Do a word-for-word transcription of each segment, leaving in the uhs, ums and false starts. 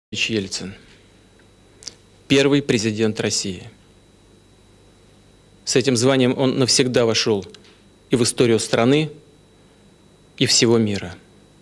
Ельцин. Первый президент России. С этим званием он навсегда вошел и в историю страны, и всего мира.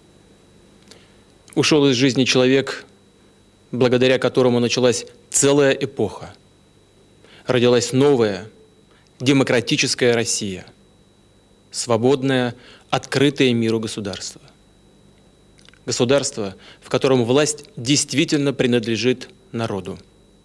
Ушел из жизни человек, благодаря которому началась целая эпоха. Родилась новая, демократическая Россия, свободное, открытое миру государство. Государство, в котором власть действительно принадлежит народу.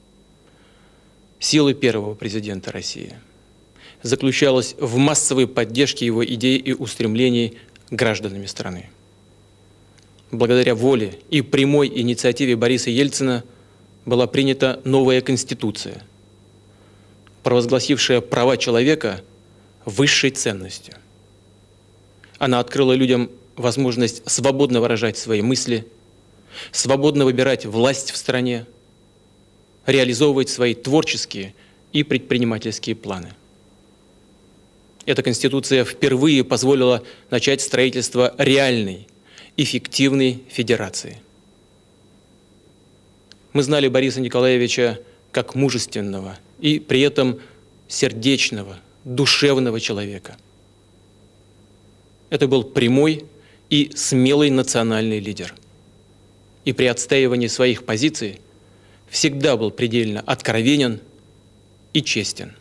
Сила первого президента России заключалась в массовой поддержке его идей и устремлений гражданами страны. Благодаря воле и прямой инициативе Бориса Ельцина была принята новая Конституция, провозгласившая права человека высшей ценностью. Она открыла людям возможность свободно выражать свои мысли, свободно выбирать власть в стране, реализовывать свои творческие и предпринимательские планы. Эта Конституция впервые позволила начать строительство реальной, эффективной федерации. Мы знали Бориса Николаевича как мужественного и при этом сердечного, душевного человека. Это был прямой и смелый национальный лидер. И при отстаивании своих позиций всегда был предельно откровенен и честен.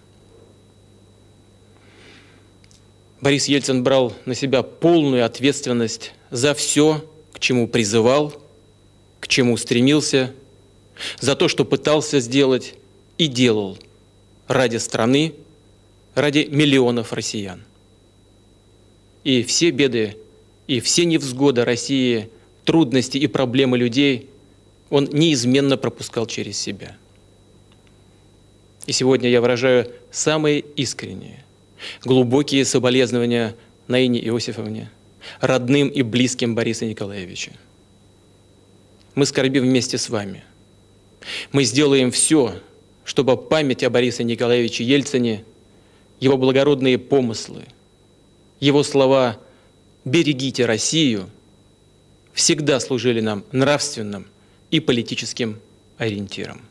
Борис Ельцин брал на себя полную ответственность за все, к чему призывал, к чему стремился, за то, что пытался сделать и делал ради страны, ради миллионов россиян. И все беды, и все невзгоды России, трудности и проблемы людей он неизменно пропускал через себя. И сегодня я выражаю самые искренние, глубокие соболезнования Наине Иосифовне, родным и близким Бориса Николаевича. Мы скорбим вместе с вами. Мы сделаем все, чтобы память о Борисе Николаевиче Ельцине, его благородные помыслы, его слова «берегите Россию» всегда служили нам нравственным и политическим ориентиром.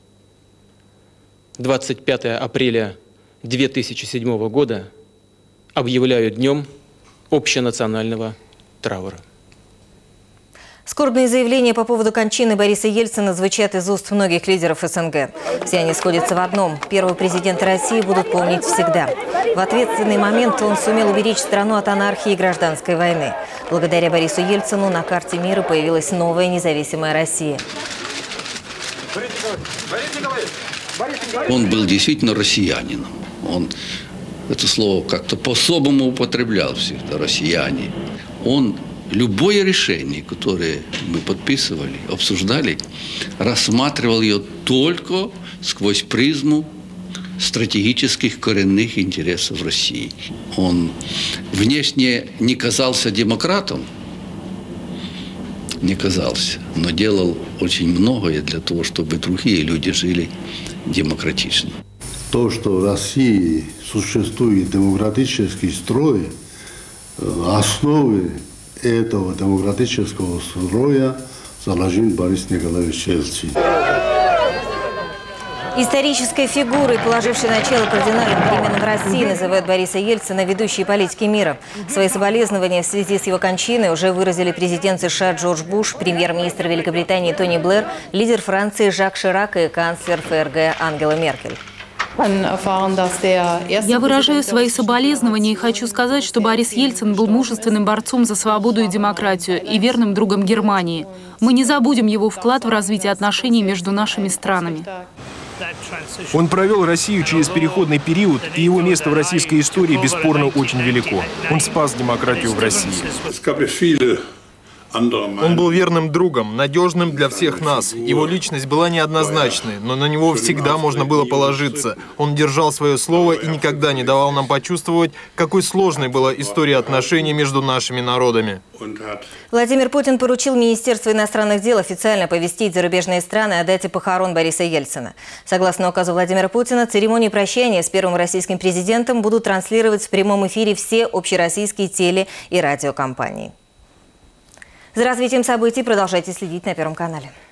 двадцать пятое апреля две тысячи седьмого года объявляю днем общенационального траура. Скорбные заявления по поводу кончины Бориса Ельцина звучат из уст многих лидеров СНГ. Все они сходятся в одном. Первого президента России будут помнить всегда. В ответственный момент он сумел уберечь страну от анархии и гражданской войны. Благодаря Борису Ельцину на карте мира появилась новая независимая Россия. Он был действительно россиянином. Он это слово как-то по-особому употреблял всегда, россияне. Он любое решение, которое мы подписывали, обсуждали, рассматривал ее только сквозь призму стратегических коренных интересов России. Он внешне не казался демократом, не казался, но делал очень многое для того, чтобы другие люди жили демократично. То, что в России существует демократический строй, основы этого демократического строя заложил Борис Николаевич Ельцин. Исторической фигурой, положившей начало кардинальным переменам в России, называют Бориса Ельцина ведущие политики мира. Свои соболезнования в связи с его кончиной уже выразили президент США Джордж Буш, премьер-министр Великобритании Тони Блэр, лидер Франции Жак Ширак и канцлер ФРГ Ангела Меркель. Я выражаю свои соболезнования и хочу сказать, что Борис Ельцин был мужественным борцом за свободу и демократию и верным другом Германии. Мы не забудем его вклад в развитие отношений между нашими странами. Он провел Россию через переходный период, и его место в российской истории бесспорно очень велико. Он спас демократию в России. Он был верным другом, надежным для всех нас. Его личность была неоднозначной, но на него всегда можно было положиться. Он держал свое слово и никогда не давал нам почувствовать, какой сложной была история отношений между нашими народами. Владимир Путин поручил Министерству иностранных дел официально оповестить зарубежные страны о дате похорон Бориса Ельцина. Согласно указу Владимира Путина, церемонии прощания с первым российским президентом будут транслировать в прямом эфире все общероссийские теле- и радиокомпании. За развитием событий продолжайте следить на Первом канале.